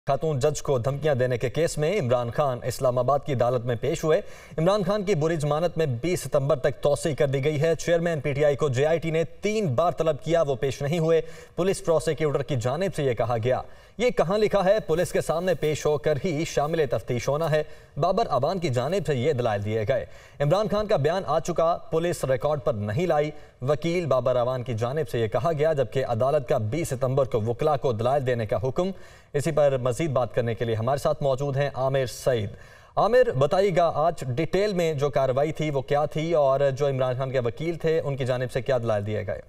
खातून जज को धमकियां देने के केस में इमरान खान इस्लामाबाद की अदालत में पेश हुए। इमरान खान की बुरी जमानत में 20 सितंबर तक तौसी कर दी गई है। चेयरमैन पीटीआई को जेआईटी ने 3 बार तलब किया, वो पेश नहीं हुए। पुलिस प्रोसिक्यूटर की जानिब से यह कहा गया। ये कहां लिखा है? पुलिस के सामने पेश होकर ही शामिल तफ्तीश होना है। बाबर अवान की जानिब से ये दलाइल दिए गए। इमरान खान का बयान आ चुका, पुलिस रिकॉर्ड पर नहीं लाई। वकील बाबर अवान की जानिब से यह कहा गया, जबकि अदालत का 20 सितंबर को वकला को दलाइल देने का हुक्म। इसी पर मजीद बात करने के लिए हमारे साथ मौजूद हैं आमिर सईद। आमिर, बताइएगा आज डिटेल में जो कार्रवाई थी वो क्या थी और जो इमरान खान के वकील थे उनकी जानिब से क्या दलाइल दिए गए?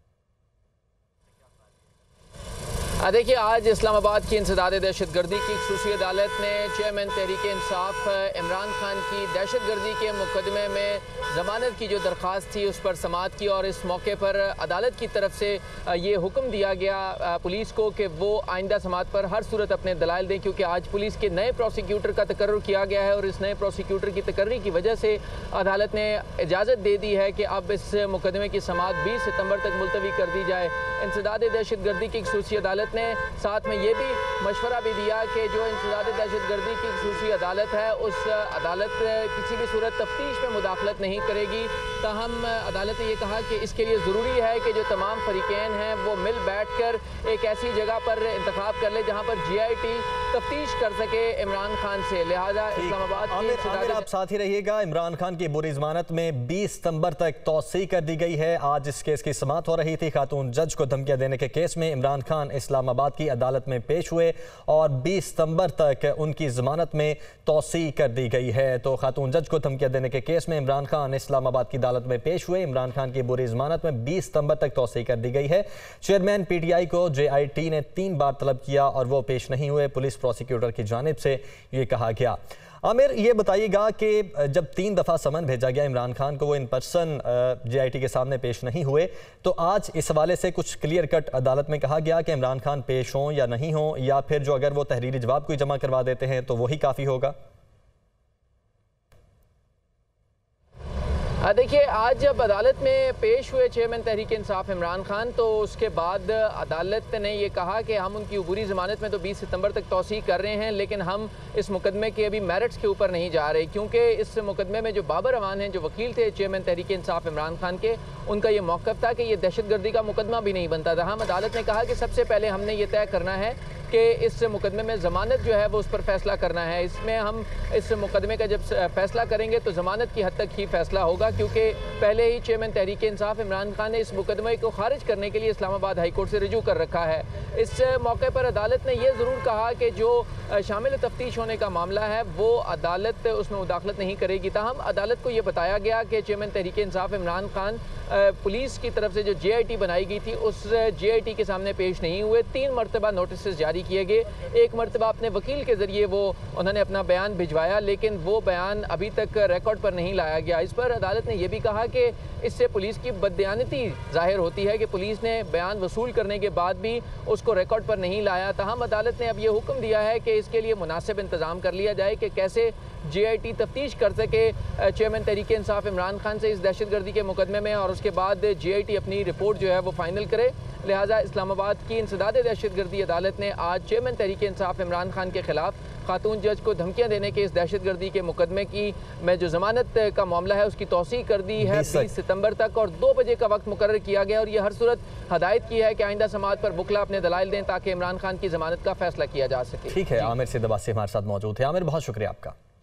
देखिए, आज इस्लामाबाद की इंसदाद दहशतगर्दी की खसूसी अदालत ने चेयरमैन तहरीक इंसाफ इमरान खान की दहशतगर्दी के मुकदमे में ज़मानत की जो दरख्वास्त थी उस पर समाअत की और इस मौके पर अदालत की तरफ से ये हुक्म दिया गया पुलिस को कि वो आइंदा समाअत पर हर सूरत अपने दलाइल दें, क्योंकि आज पुलिस के नए प्रोसिक्यूटर का तकर्रुर किया गया है और इस नए प्रोसिक्यूटर की तकर्री की वजह से अदालत ने इजाज़त दे दी है कि अब इस मुकदमे की समाअत 20 सितंबर तक मुलतवी कर दी जाए। इंसदाद दहशतगर्दी की खसूसी अदालत ने साथ में ये भी मशवरा भी दिया कि जो इंसदाद दहशतगर्दी की खसूसी अदालत है उस अदालत किसी भी सूरत तफ्तीश में मुदाखलत नहीं करेगी। ताहम अदालत ने यह कहा कि इसके लिए ज़रूरी है कि जो तमाम फरीक़ैन हैं वो मिल बैठ कर एक ऐसी जगह पर इंतखाब कर ले जहाँ पर GIT तफ्तीश कर सके इमरान खान से। लिहाजा इस्लामाबाद आमिर, आप साथ ही रहिएगा। इमरान खान की बुरी जमानत में 20 सितंबर तक तौसी कर दी गई है। आज इस केस की समाअत हो रही थी। खातून जज को धमकियां देने के केस में इमरान खान इस्लामाबाद की अदालत में पेश हुए और 20 सितंबर तक उनकी जमानत में तौसी कर दी गई है। तो खातून जज को धमकियां देने के केस में इमरान खान इस्लामाबाद की अदालत में पेश हुए। इमरान खान की बुरी जमानत में 20 सितंबर तक तौसी कर दी गई है। चेयरमैन PTI को JIT ने 3 बार तलब किया और वो पेश नहीं हुए। पुलिस प्रोसिक्यूटर की जानिब से ये कहा गया। आमिर, ये बताइएगा कि जब 3 दफ़ा समन भेजा गया इमरान खान को, वो इन पर्सन JIT के सामने पेश नहीं हुए, तो आज इस हवाले से कुछ क्लियर कट अदालत में कहा गया कि इमरान खान पेश हों या नहीं हों, या फिर जो अगर वो तहरीरी जवाब कोई जमा करवा देते हैं तो वही काफ़ी होगा? देखिए, आज जब अदालत में पेश हुए चेयरमैन तहरीक इंसाफ इमरान खान, तो उसके बाद अदालत ने ये कहा कि हम उनकी अबूरी ज़मानत में तो 20 सितंबर तक तौसीक़ कर रहे हैं, लेकिन हम इस मुकदमे के अभी मेरिट्स के ऊपर नहीं जा रहे, क्योंकि इस मुकदमे में जो बाबर अवान हैं, जो वकील थे चेयरमैन तहरीक इंसाफ इमरान खान के, उनका ये मौक़िफ़ था कि ये दहशतगर्दी का मुकदमा भी नहीं बनता था। हम अदालत ने कहा कि सबसे पहले हमने ये तय करना है कि इस मुकदमे में ज़मानत जो है वो उस पर फैसला करना है। इसमें हम इस मुकदमे का जब फैसला करेंगे तो ज़मानत की हद तक ही फैसला होगा, क्योंकि पहले ही चेयरमैन तहरीक इंसाफ इमरान खान ने इस मुकदमे को खारिज करने के लिए इस्लामाबाद हाई कोर्ट से रुजू कर रखा है। इस मौके पर अदालत ने यह ज़रूर कहा कि जो शामिल तफ्तीश होने का मामला है वो अदालत उसमें मुदाखलत नहीं करेगी। ताहम अदालत को यह बताया गया कि चेयरमैन तहरीक इंसाफ इमरान खान पुलिस की तरफ से जो JIT बनाई गई थी उस JIT के सामने पेश नहीं हुए। 3 मरतबा नोटिस जारी किए गए। एक मरतबा अपने वकील के ज़रिए उन्होंने अपना बयान भिजवाया, लेकिन वो बयान अभी तक रिकॉर्ड पर नहीं लाया गया। इस पर अदालत ने यह भी कहा कि इससे पुलिस की बददियानती ज़ाहिर होती है कि पुलिस ने बयान वसूल करने के बाद भी उसको रिकॉर्ड पर नहीं लाया। ताहम अदालत ने अब ये हुक्म दिया है कि इसके लिए मुनासिब इंतज़ाम कर लिया जाए कि कैसे JIT तफ्तीश कर सके चेयरमैन तहरीक इंसाफ इमरान खान से इस दहशतगर्दी के मुकदमे में, और उसके बाद JIT अपनी रिपोर्ट जो है वो फाइनल करे। लिहाजा इस्लामाबाद की इंसदाद दहशतगर्दी अदालत ने आज चेयरमैन तहरीक इंसाफ इमरान खान के खिलाफ खातून जज को धमकियां देने के इस दहशतगर्दी के मुकदमे की में जो जमानत का मामला है उसकी तौसीक़ कर दी है 20 सितंबर तक, और 2 बजे का वक्त मुकर्रर किया गया। और ये हर सूरत हदायत की है कि आइंदा समाअत पर वकला अपने दलाइल दें ताकि इमरान खान की जमानत का फैसला किया जा सके। ठीक है, आमिर सिद्दीकी हमारे साथ मौजूद है। आमिर, बहुत शुक्रिया आपका।